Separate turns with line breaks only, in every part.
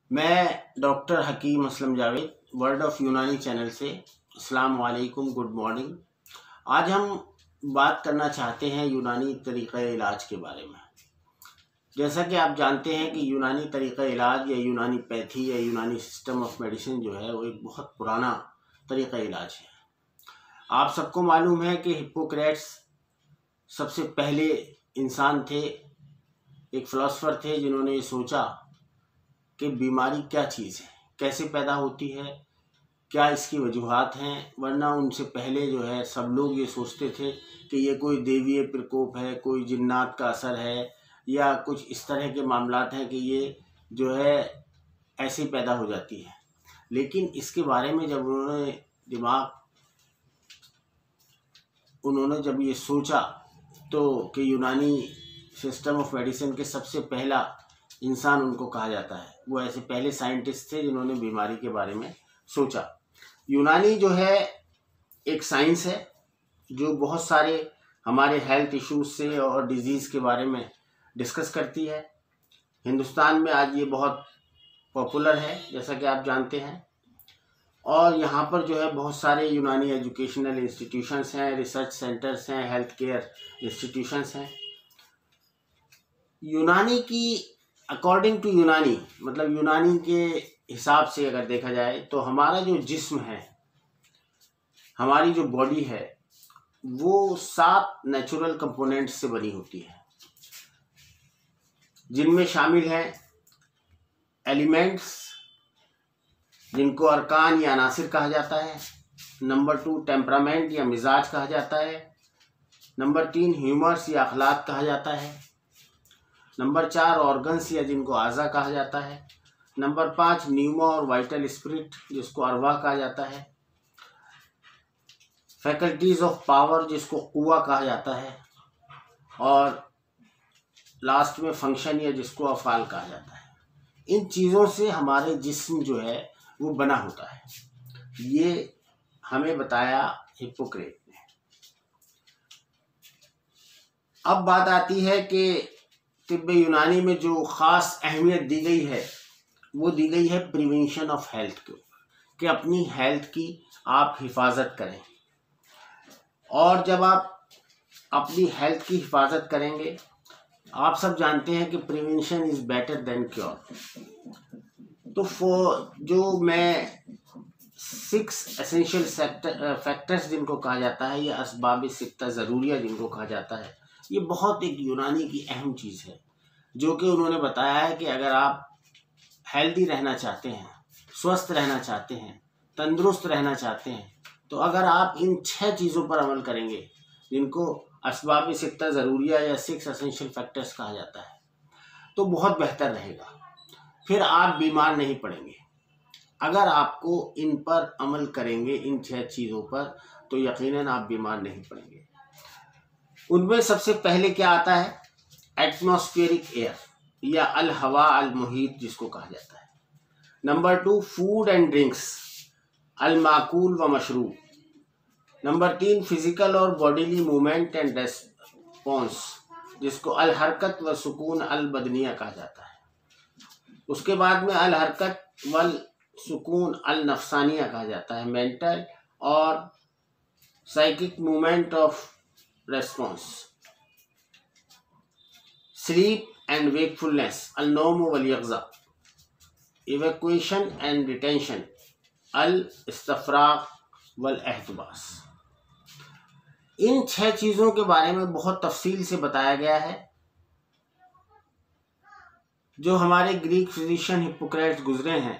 मैं doctor Hakim Aslam Javed word of Unani channel से। अस्सलाम वालेकुम, गुड मॉर्निंग। आज हम बात करना चाहते हैं यूनानी तरीक़ा इलाज के बारे में। जैसा कि आप जानते हैं कि यूनानी तरीक़ा इलाज या यूनानी पैथी या यूनानी सिस्टम ऑफ मेडिसिन जो है वो एक बहुत पुराना तरीक़ा इलाज है। आप सबको मालूम है कि हिप्पोक्रेट्स सबसे पहले इंसान थे, एक फ़िलासफ़र थे जिन्होंने ये सोचा कि बीमारी क्या चीज़ है, कैसे पैदा होती है, क्या इसकी वजूहात हैं। वरना उनसे पहले जो है सब लोग ये सोचते थे कि ये कोई देवीय प्रकोप है, कोई जिन्नात का असर है या कुछ इस तरह के मामलात हैं कि ये जो है ऐसे पैदा हो जाती है। लेकिन इसके बारे में जब उन्होंने जब ये सोचा तो कि यूनानी सिस्टम ऑफ मेडिसिन के सबसे पहला इंसान उनको कहा जाता है। वो ऐसे पहले साइंटिस्ट थे जिन्होंने बीमारी के बारे में सोचा। यूनानी जो है एक साइंस है जो बहुत सारे हमारे हेल्थ इश्यूज से और डिजीज़ के बारे में डिस्कस करती है। हिंदुस्तान में आज ये बहुत पॉपुलर है जैसा कि आप जानते हैं, और यहाँ पर जो है बहुत सारे यूनानी एजुकेशनल इंस्टीट्यूशंस हैं, रिसर्च सेंटर्स हैं, हेल्थ केयर इंस्टीट्यूशंस हैं। यूनानी की अकॉर्डिंग टू यूनानी मतलब यूनानी के हिसाब से अगर देखा जाए तो हमारा जो जिस्म है, हमारी जो बॉडी है, वो 7 नेचुरल कंपोनेंट्स से बनी होती है, जिनमें शामिल हैं एलिमेंट्स जिनको अरकान या अनासिर कहा जाता है। नंबर 2 टेम्परामेंट या मिजाज कहा जाता है। नंबर 3 ह्यूमर्स या अखलाक कहा जाता है। नंबर 4 ऑर्गन्स या जिनको आज़ा कहा जाता है। नंबर 5 न्यूमा और वाइटल स्पिरिट जिसको अरवाह कहा जाता है। फैकल्टीज ऑफ पावर जिसको कुव्वा कहा जाता है, और लास्ट में फंक्शन या जिसको अफ़ाल कहा जाता है। इन चीज़ों से हमारे जिस्म जो है वो बना होता है। ये हमें बताया हिप्पोक्रेट ने। अब बात आती है कि तिब्बे यूनानी में जो ख़ास अहमियत दी गई है वो दी गई है प्रिवेंशन ऑफ हेल्थ के ऊपर, कि अपनी हेल्थ की आप हिफाजत करें। और जब आप अपनी हेल्थ की हिफाजत करेंगे, आप सब जानते हैं कि prevention is better than cure. तो जो मैं 6 एसेंशियल फैक्टर्स जिनको कहा जाता है या असबाब सित्ता ज़रूरिया जिनको कहा जाता है, ये बहुत एक यूनानी की अहम चीज़ है जो कि उन्होंने बताया है कि अगर आप हेल्दी रहना चाहते हैं, स्वस्थ रहना चाहते हैं, तंदुरुस्त रहना चाहते हैं, तो अगर आप इन 6 चीज़ों पर अमल करेंगे जिनको असबाब सित्ता ज़रूरिया या 6 एसेंशियल फैक्टर्स कहा जाता है, तो बहुत बेहतर रहेगा। फिर आप बीमार नहीं पड़ेंगे। अगर आपको इन पर अमल करेंगे, इन 6 चीज़ों पर, तो यकीनन आप बीमार नहीं पड़ेंगे। उनमें सबसे पहले क्या आता है? एटमॉस्फेरिक एयर या अल हवा अल मुहीत जिसको कहा जाता है। नंबर 2 फूड एंड ड्रिंक्स अल माकूल व मशरूब। नंबर 3 फिजिकल और बॉडीली मूवमेंट एंड रेस्पॉन्स जिसको अल हरकत व सुकून अल बदनिया कहा जाता है। उसके बाद में अल हरकत वल सुकून अल नफसानिया कहा जाता है, मेंटल और psychic movement of response. Sleep and wakefulness अल नौम वल यक़ज़ा। इवैक्यूएशन एंड रिटेंशन अल इस्तफ़राग वल एहतबास। इन 6 चीज़ों के बारे में बहुत तफसील से बताया गया है। जो हमारे ग्रीक फिजिशियन हिप्पोक्रेट्स गुजरे हैं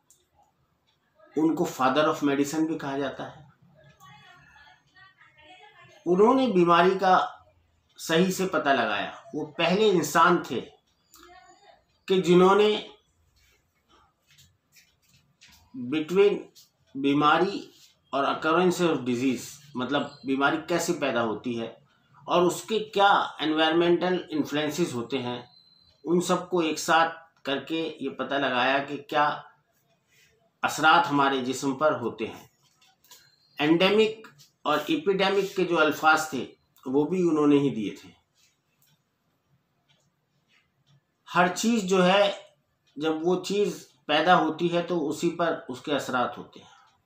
उनको फादर ऑफ मेडिसिन भी कहा जाता है। उन्होंने बीमारी का सही से पता लगाया। वो पहले इंसान थे कि जिन्होंने बिटवीन बीमारी और अकरेंस ऑफ डिजीज़ मतलब बीमारी कैसे पैदा होती है और उसके क्या एनवायरमेंटल इन्फ्लुएंसेस होते हैं, उन सबको एक साथ करके ये पता लगाया कि क्या असरात हमारे जिस्म पर होते हैं। एंडेमिक और एपिडेमिक के जो अल्फाज थे वो भी उन्होंने ही दिए थे। हर चीज़ जो है, जब वो चीज़ पैदा होती है तो उसी पर उसके असरात होते हैं।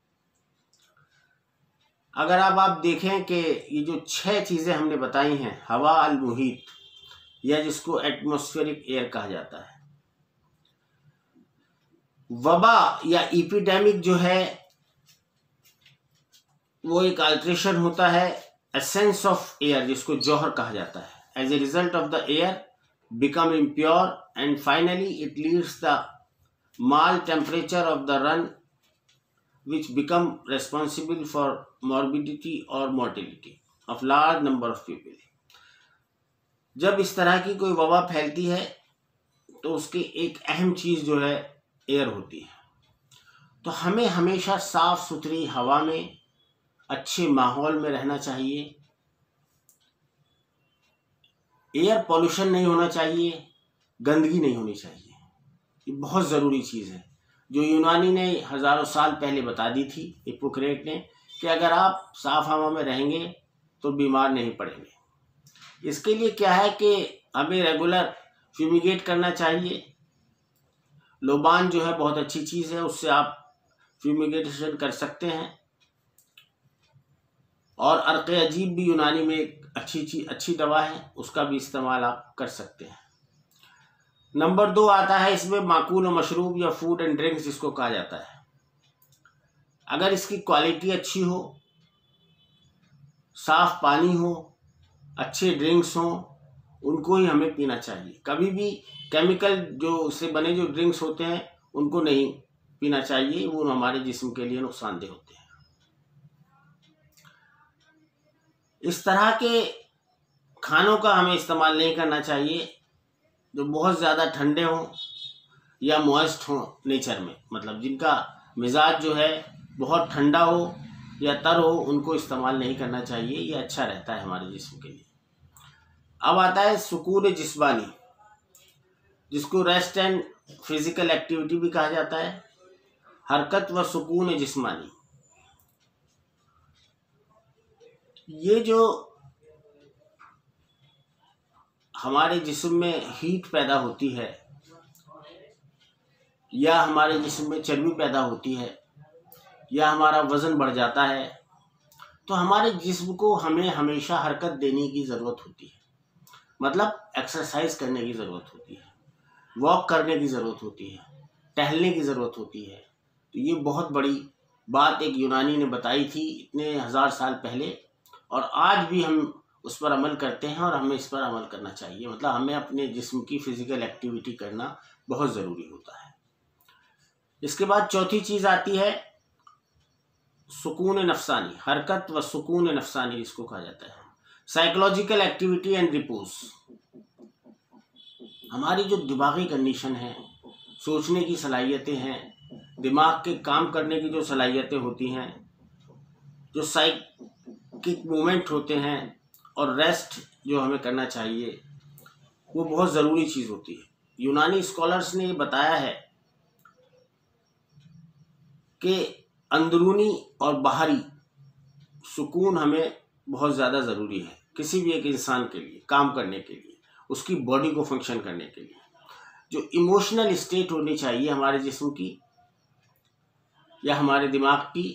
अगर आप देखें कि ये जो 6 चीज़ें हमने बताई हैं, हवा अल मुहीत या जिसको एटमॉस्फेरिक एयर कहा जाता है, वबा या एपिडेमिक जो है वो एक अल्ट्रेशन होता है एसेंस ऑफ एयर जिसको जौहर कहा जाता है। As a result of the air become impure and finally it leads the mal temperature of the run which become responsible for morbidity or mortality of large number of people। जब इस तरह की कोई वबा फैलती है तो उसकी एक अहम चीज़ जो है एयर होती है। तो हमें हमेशा साफ सुथरी हवा में, अच्छे माहौल में रहना चाहिए। एयर पॉल्यूशन नहीं होना चाहिए, गंदगी नहीं होनी चाहिए। ये बहुत ज़रूरी चीज़ है जो यूनानी ने हज़ारों साल पहले बता दी थी, हिप्पोक्रेट ने, कि अगर आप साफ हवा में रहेंगे तो बीमार नहीं पड़ेंगे। इसके लिए क्या है कि हमें रेगुलर फ्यूमिगेट करना चाहिए। लोबान जो है बहुत अच्छी चीज़ है, उससे आप फ्यूमिगेशन कर सकते हैं। और अर्क़े अजीब भी यूनानी में एक अच्छी दवा है, उसका भी इस्तेमाल आप कर सकते हैं। नंबर 2 आता है इसमें माकूल और मशरूब या फूड एंड ड्रिंक्स जिसको कहा जाता है। अगर इसकी क्वालिटी अच्छी हो, साफ पानी हो, अच्छे ड्रिंक्स हों, उनको ही हमें पीना चाहिए। कभी भी केमिकल जो से बने जो ड्रिंक्स होते हैं उनको नहीं पीना चाहिए, वो हमारे जिस्म के लिए नुकसानदेह होते हैं। इस तरह के खानों का हमें इस्तेमाल नहीं करना चाहिए जो बहुत ज़्यादा ठंडे हों या मॉइस्ट हों नेचर में, मतलब जिनका मिजाज जो है बहुत ठंडा हो या तर हो, उनको इस्तेमाल नहीं करना चाहिए। ये अच्छा रहता है हमारे जिस्म के लिए। अब आता है सुकून जिस्मानी, जिसको रेस्ट एंड फिजिकल एक्टिविटी भी कहा जाता है। हरकत व सुकून जिस्मानी, ये जो हमारे जिस्म में हीट पैदा होती है या हमारे जिस्म में चर्बी पैदा होती है या हमारा वज़न बढ़ जाता है, तो हमारे जिस्म को हमें हमेशा हरकत देने की ज़रूरत होती है। मतलब एक्सरसाइज करने की ज़रूरत होती है, वॉक करने की ज़रूरत होती है, टहलने की ज़रूरत होती है। तो ये बहुत बड़ी बात एक यूनानी ने बताई थी इतने 1000 साल पहले, और आज भी हम उस पर अमल करते हैं और हमें इस पर अमल करना चाहिए। मतलब हमें अपने जिस्म की फ़िज़िकल एक्टिविटी करना बहुत ज़रूरी होता है। इसके बाद चौथी चीज़ आती है सुकून नफसानी, हरकत व सुकून नफसानी जिसको कहा जाता है। साइकोलॉजिकल एक्टिविटी एंड रिपोज, हमारी जो दिमागी कंडीशन है, सोचने की सलाहियतें हैं, दिमाग के काम करने की जो सलाहियतें होती हैं, जो साइकिक मूवमेंट होते हैं और रेस्ट जो हमें करना चाहिए, वो बहुत ज़रूरी चीज़ होती है। यूनानी स्कॉलर्स ने ये बताया है कि अंदरूनी और बाहरी सुकून हमें बहुत ज़्यादा ज़रूरी है किसी भी एक इंसान के लिए, काम करने के लिए, उसकी बॉडी को फंक्शन करने के लिए। जो इमोशनल स्टेट होनी चाहिए हमारे जिस्म की या हमारे दिमाग की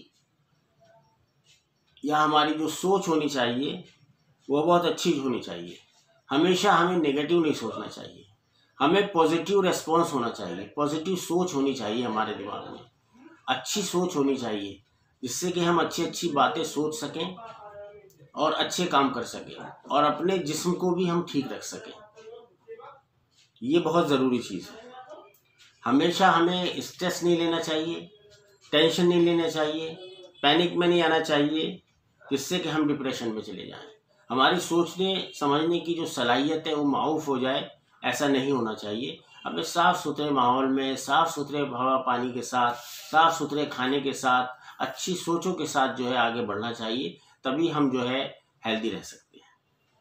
या हमारी जो सोच होनी चाहिए वो बहुत अच्छी होनी चाहिए। हमेशा हमें नेगेटिव नहीं सोचना चाहिए, हमें पॉजिटिव रेस्पॉन्स होना चाहिए, पॉजिटिव सोच होनी चाहिए हमारे दिमाग में, अच्छी सोच होनी चाहिए जिससे कि हम अच्छी अच्छी बातें सोच सकें और अच्छे काम कर सकें और अपने जिस्म को भी हम ठीक रख सकें। ये बहुत ज़रूरी चीज़ है। हमेशा हमें स्ट्रेस नहीं लेना चाहिए, टेंशन नहीं लेना चाहिए, पैनिक में नहीं आना चाहिए जिससे कि हम डिप्रेशन में चले जाएं। हमारी सोचने समझने की जो सलाहियत है वो माऊफ हो जाए, ऐसा नहीं होना चाहिए। हमें साफ़ सुथरे माहौल में, साफ़ सुथरे हवा पानी के साथ, साफ़ सुथरे खाने के साथ, अच्छी सोचों के साथ जो है आगे बढ़ना चाहिए, तभी हम जो है हेल्दी रह सकते हैं।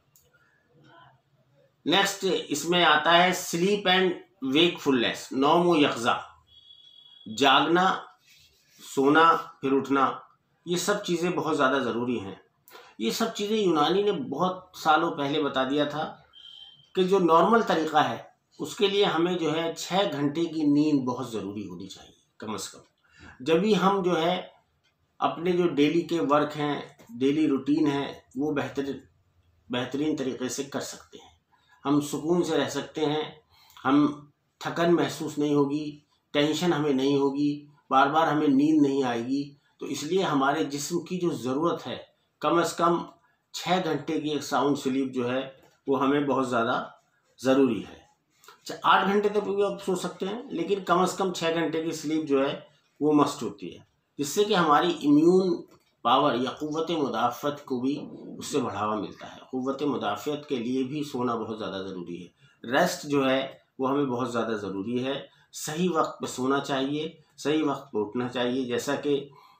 नेक्स्ट इसमें आता है स्लीप एंड वेकफुलनेस, नौम व यक़ज़ा, जागना, सोना फिर उठना, ये सब चीज़ें बहुत ज़्यादा ज़रूरी हैं। ये सब चीज़ें यूनानी ने बहुत सालों पहले बता दिया था कि जो नॉर्मल तरीक़ा है उसके लिए हमें जो है 6 घंटे की नींद बहुत ज़रूरी होनी चाहिए कम से कम। जब भी हम जो है अपने जो डेली के वर्क हैं, डेली रूटीन है, वो बेहतरीन तरीके से कर सकते हैं। हम सुकून से रह सकते हैं, हम थकन महसूस नहीं होगी, टेंशन हमें नहीं होगी, बार बार हमें नींद नहीं आएगी। तो इसलिए हमारे जिस्म की जो ज़रूरत है कम से कम 6 घंटे की एक साउंड स्लीप जो है वो हमें बहुत ज़्यादा ज़रूरी है। 8 घंटे तक भी आप सो सकते हैं, लेकिन कम से कम 6 घंटे की स्लीप जो है वो मस्ट होती है, जिससे कि हमारी इम्यून पावर या क़ुव्वत मुदाफ़त को भी उससे बढ़ावा मिलता है। क़ुव्वत मुदाफ़त के लिए भी सोना बहुत ज़्यादा ज़रूरी है। रेस्ट जो है वो हमें बहुत ज़्यादा ज़रूरी है। सही वक्त पर सोना चाहिए, सही वक्त पर उठना चाहिए। जैसा कि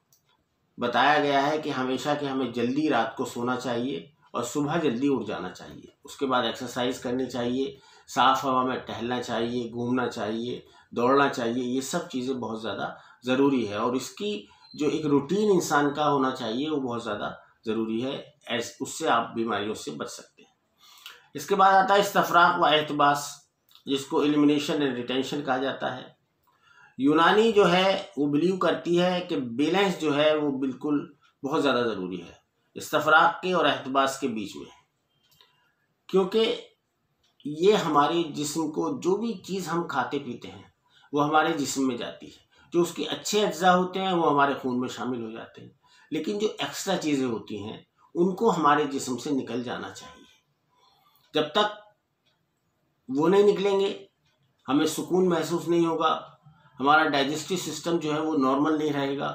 बताया गया है कि हमेशा कि हमें जल्दी रात को सोना चाहिए और सुबह जल्दी उठ जाना चाहिए। उसके बाद एक्सरसाइज करनी चाहिए, साफ़ हवा में टहलना चाहिए, घूमना चाहिए, दौड़ना चाहिए। ये सब चीज़ें बहुत ज़्यादा ज़रूरी है और इसकी जो एक रूटीन इंसान का होना चाहिए वो बहुत ज़्यादा ज़रूरी है। उससे आप बीमारियों से बच सकते हैं। इसके बाद आता है इस्तफ़राक़ व एहतिबास, जिसको एलिमिनेशन एंड रिटेंशन कहा जाता है। यूनानी जो है वो बिलीव करती है कि बैलेंस जो है वो बिल्कुल बहुत ज़्यादा ज़रूरी है इस्तफ़राक़ के और एहतिबास के बीच में, क्योंकि ये हमारे जिस्म को जो भी चीज़ हम खाते पीते हैं वो हमारे जिस्म में जाती है। जो उसके अच्छे अज्जा होते हैं वो हमारे खून में शामिल हो जाते हैं, लेकिन जो एक्स्ट्रा चीज़ें होती हैं उनको हमारे जिस्म से निकल जाना चाहिए। जब तक वो नहीं निकलेंगे हमें सुकून महसूस नहीं होगा, हमारा डाइजेस्टिव सिस्टम जो है वो नॉर्मल नहीं रहेगा,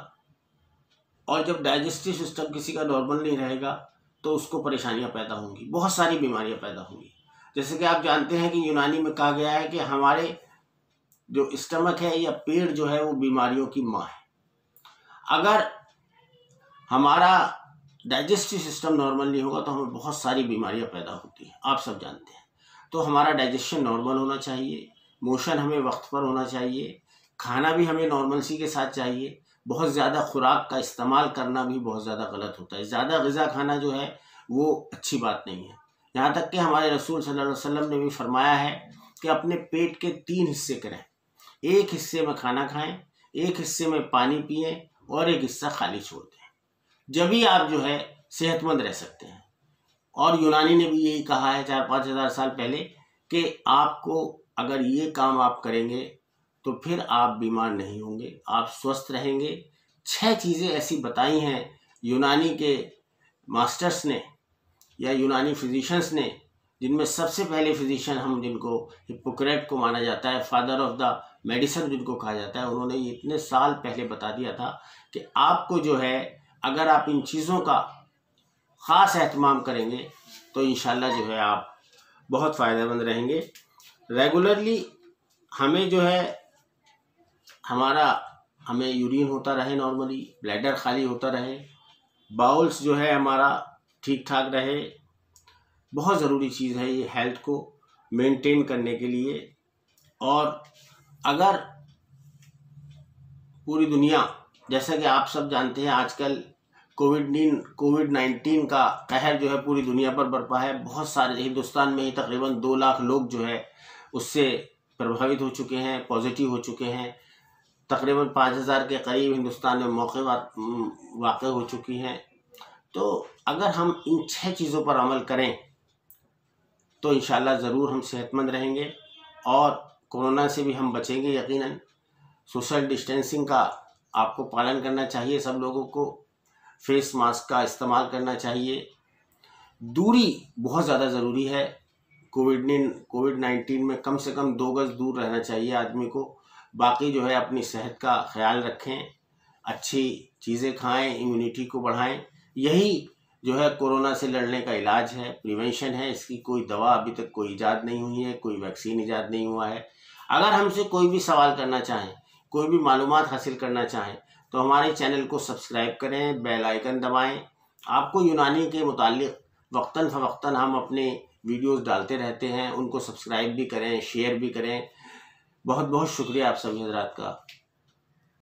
और जब डाइजेस्टिव सिस्टम किसी का नॉर्मल नहीं रहेगा तो उसको परेशानियां पैदा होंगी, बहुत सारी बीमारियां पैदा होंगी। जैसे कि आप जानते हैं कि यूनानी में कहा गया है कि हमारे जो स्टमक है या पेट जो है वो बीमारियों की माँ है। अगर हमारा डाइजेस्टिव सिस्टम नॉर्मल नहीं होगा तो हमें बहुत सारी बीमारियां पैदा होती हैं, आप सब जानते हैं। तो हमारा डाइजेशन नॉर्मल होना चाहिए, मोशन हमें वक्त पर होना चाहिए, खाना भी हमें नॉर्मलसी के साथ चाहिए। बहुत ज़्यादा खुराक का इस्तेमाल करना भी बहुत ज़्यादा गलत होता है। ज़्यादा ग़िज़ा खाना जो है वो अच्छी बात नहीं है। यहाँ तक कि हमारे रसूल सल्लल्लाहु अलैहि वसल्लम ने भी फरमाया है कि अपने पेट के 3 हिस्से करें, एक हिस्से में खाना खाएं, एक हिस्से में पानी पिएं और एक हिस्सा खाली छोड़ दें। जब भी आप जो है सेहतमंद रह सकते हैं। और यूनानी ने भी यही कहा है 4-5 हज़ार साल पहले कि आपको अगर ये काम आप करेंगे तो फिर आप बीमार नहीं होंगे, आप स्वस्थ रहेंगे। 6 चीज़ें ऐसी बताई हैं यूनानी के मास्टर्स ने या यूनानी फिजिशियंस ने, जिनमें सबसे पहले फिजिशियन हम जिनको हिप्पोक्रेट को माना जाता है, फादर ऑफ द मेडिसिन जिनको कहा जाता है, उन्होंने ये इतने साल पहले बता दिया था कि आपको जो है अगर आप इन चीज़ों का ख़ास एहतमाम करेंगे तो इंशाल्लाह जो है आप बहुत फ़ायदेमंद रहेंगे। रेगुलरली हमें जो है हमें यूरिन होता रहे, नॉर्मली ब्लैडर खाली होता रहे, बाउल्स जो है हमारा ठीक ठाक रहे। बहुत ज़रूरी चीज़ है ये हेल्थ को मेंटेन करने के लिए। और अगर पूरी दुनिया, जैसा कि आप सब जानते हैं आजकल कोविड-19 का कहर जो है पूरी दुनिया पर बरपा है। बहुत सारे हिंदुस्तान में ही तकरीबन 2 लाख लोग जो है उससे प्रभावित हो चुके हैं, पॉजिटिव हो चुके हैं। तकरीबन 5000 के करीब हिंदुस्तान में मौके वाक़ हो चुकी हैं। तो अगर हम इन 6 चीज़ों पर अमल करें तो इंशाल्लाह ज़रूर हम सेहतमंद रहेंगे और कोरोना से भी हम बचेंगे यकीनन। सोशल डिस्टेंसिंग का आपको पालन करना चाहिए, सब लोगों को फेस मास्क का इस्तेमाल करना चाहिए। दूरी बहुत ज़्यादा ज़रूरी है। कोविड-19 में कम से कम 2 गज़ दूर रहना चाहिए आदमी को। बाकी जो है अपनी सेहत का ख्याल रखें, अच्छी चीज़ें खाएं, इम्यूनिटी को बढ़ाएं। यही जो है कोरोना से लड़ने का इलाज है, प्रिवेंशन है। इसकी कोई दवा अभी तक कोई ईजाद नहीं हुई है, कोई वैक्सीन ईजाद नहीं हुआ है। अगर हमसे कोई भी सवाल करना चाहें, कोई भी मालूमात हासिल करना चाहें तो हमारे चैनल को सब्सक्राइब करें, बेल आइकन दबाएं। आपको यूनानी के मुताल्लिक़ वक्तन फ़वक्तन हम अपने वीडियोस डालते रहते हैं, उनको सब्सक्राइब भी करें, शेयर भी करें। बहुत बहुत शुक्रिया आप सभी हज़रात का।